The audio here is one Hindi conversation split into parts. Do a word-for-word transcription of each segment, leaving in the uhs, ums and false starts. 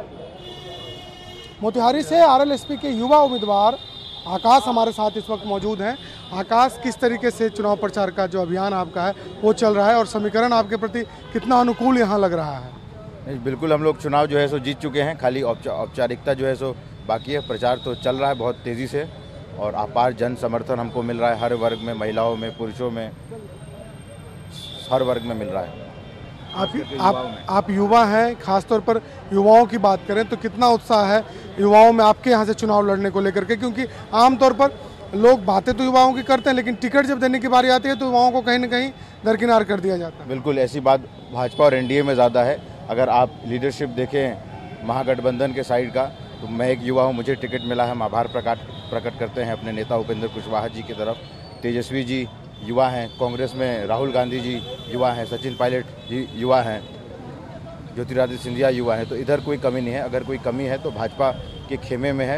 मोतिहारी से आरएलएसपी के युवा उम्मीदवार आकाश हमारे साथ इस वक्त मौजूद हैं। आकाश, किस तरीके से चुनाव प्रचार का जो अभियान आपका है वो चल रहा है और समीकरण आपके प्रति कितना अनुकूल यहाँ लग रहा है? नहीं, बिल्कुल हम लोग चुनाव जो है सो जीत चुके हैं। खाली औपचारिकता जो है सो बाकी है। प्रचार तो चल रहा है बहुत तेज़ी से और अपार जन समर्थन हमको मिल रहा है। हर वर्ग में, महिलाओं में, पुरुषों में, हर वर्ग में मिल रहा है। आप आप आप युवा हैं, खासतौर पर युवाओं की बात करें तो कितना उत्साह है युवाओं में आपके यहाँ से चुनाव लड़ने को लेकर के? क्योंकि आमतौर पर लोग बातें तो युवाओं की करते हैं, लेकिन टिकट जब देने की बारी आती है तो युवाओं को कहीं ना कहीं दरकिनार कर दिया जाता है। बिल्कुल ऐसी बात भाजपा और एनडीए में ज़्यादा है। अगर आप लीडरशिप देखें महागठबंधन के साइड का, तो मैं एक युवा हूँ, मुझे टिकट मिला है। हम आभार प्रकट प्रकट करते हैं अपने नेता उपेंद्र कुशवाहा जी की तरफ। तेजस्वी जी युवा हैं, कांग्रेस में राहुल गांधी जी युवा हैं, सचिन पायलट जी युवा हैं, ज्योतिरादित्य सिंधिया युवा हैं। तो इधर कोई कमी नहीं है। अगर कोई कमी है तो भाजपा के खेमे में है।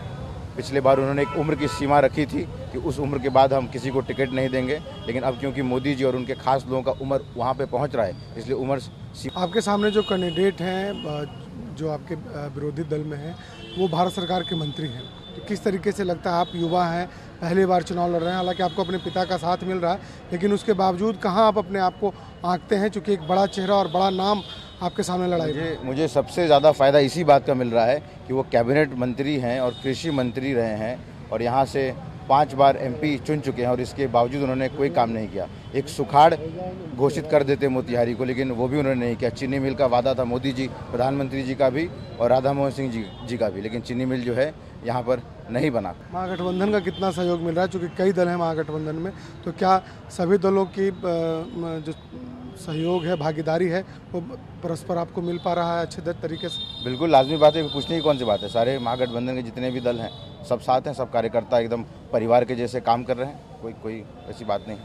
पिछले बार उन्होंने एक उम्र की सीमा रखी थी कि उस उम्र के बाद हम किसी को टिकट नहीं देंगे, लेकिन अब क्योंकि मोदी जी और उनके खास लोगों का उम्र वहाँ पे पहुँच रहा है, इसलिए उम्र। आपके सामने जो कैंडिडेट हैं, जो आपके विरोधी दल में हैं, वो भारत सरकार के मंत्री हैं, तो किस तरीके से लगता है? आप युवा हैं, पहली बार चुनाव लड़ रहे हैं, हालांकि आपको अपने पिता का साथ मिल रहा है, लेकिन उसके बावजूद कहाँ आप अपने आप को आंकते हैं? चूँकि एक बड़ा चेहरा और बड़ा नाम आपके सामने लड़ाई। मुझे मुझे सबसे ज़्यादा फ़ायदा इसी बात का मिल रहा है कि वो कैबिनेट मंत्री हैं और कृषि मंत्री रहे हैं और यहाँ से पांच बार एमपी चुन चुके हैं और इसके बावजूद उन्होंने कोई काम नहीं किया। एक सुखाड़ घोषित कर देते मोतिहारी को, लेकिन वो भी उन्होंने नहीं किया। चीनी मिल का वादा था मोदी जी, प्रधानमंत्री जी का भी और राधा मोहन सिंह जी जी का भी, लेकिन चीनी मिल जो है यहाँ पर नहीं बना। महागठबंधन का कितना सहयोग मिल रहा है? चूँकि कई दल हैं महागठबंधन में, तो क्या सभी दलों की जो सहयोग है, भागीदारी है, वो परस्पर आपको मिल पा रहा है अच्छे तरीके से? बिल्कुल लाजमी बात है, पूछने की कौन सी बात है। सारे महागठबंधन के जितने भी दल हैं सब साथ हैं, सब कार्यकर्ता एकदम परिवार के जैसे काम कर रहे हैं। कोई कोई ऐसी बात नहीं।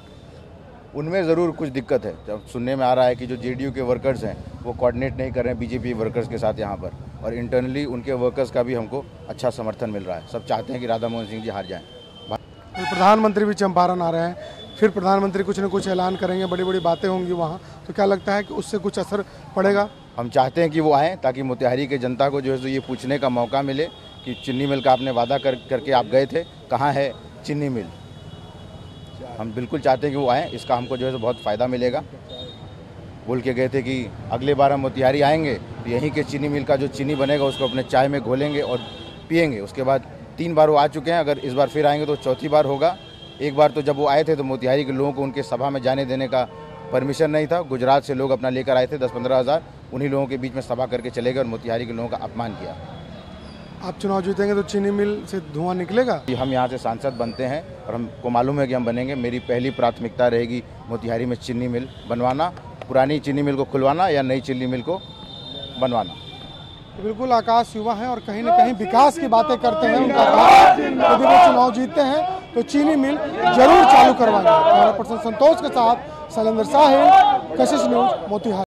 उनमें ज़रूर कुछ दिक्कत है। जब सुनने में आ रहा है कि जो जेडीयू के वर्कर्स हैं वो कोऑर्डिनेट नहीं कर रहे हैं बीजेपी वर्कर्स के साथ यहाँ पर, और इंटरनली उनके वर्कर्स का भी हमको अच्छा समर्थन मिल रहा है। सब चाहते हैं कि राधा मोहन सिंह जी हार जाएँ। प्रधानमंत्री भी चंपारण आ रहे हैं, फिर प्रधानमंत्री कुछ न कुछ ऐलान करेंगे, बड़ी बड़ी बातें होंगी वहाँ, तो क्या लगता है कि उससे कुछ असर पड़ेगा? हम चाहते हैं कि वो आएँ ताकि मोतिहारी के जनता को जो है सो ये पूछने का मौका मिले कि चीनी मिल का आपने वादा कर करके आप गए थे, कहाँ है चीनी मिल। हम बिल्कुल चाहते हैं कि वो आएँ, इसका हमको जो है सो बहुत फ़ायदा मिलेगा। बोल के गए थे कि अगले बार हम मोतिहारी आएंगे तो यहीं के चीनी मिल का जो चीनी बनेगा उसको अपने चाय में घोलेंगे और पियेंगे। उसके बाद तीन बार वो आ चुके हैं, अगर इस बार फिर आएंगे तो चौथी बार होगा। एक बार तो जब वो आए थे तो मोतिहारी के लोगों को उनके सभा में जाने देने का परमिशन नहीं था। गुजरात से लोग अपना लेकर आए थे दस पंद्रह हज़ार, उन्हीं लोगों के बीच में सभा करके चले गए और मोतिहारी के लोगों का अपमान किया। आप चुनाव जीतेंगे तो चीनी मिल से धुआं निकलेगा? हम यहाँ से सांसद बनते हैं और हमको मालूम है कि हम बनेंगे। मेरी पहली प्राथमिकता रहेगी मोतिहारी में चीनी मिल बनवाना, पुरानी चीनी मिल को खुलवाना या नई चीनी मिल को बनवाना। बिल्कुल आकाश युवा हैं और कहीं ना कहीं विकास की बातें करते हैं। उनका कहा यदि वो चुनाव जीतते हैं तो चीनी मिल जरूर चालू करवाएंगे। कैमरा पर्सन संतोष के साथ शैलेंद्र साहिल, कशिश न्यूज, मोतिहारी।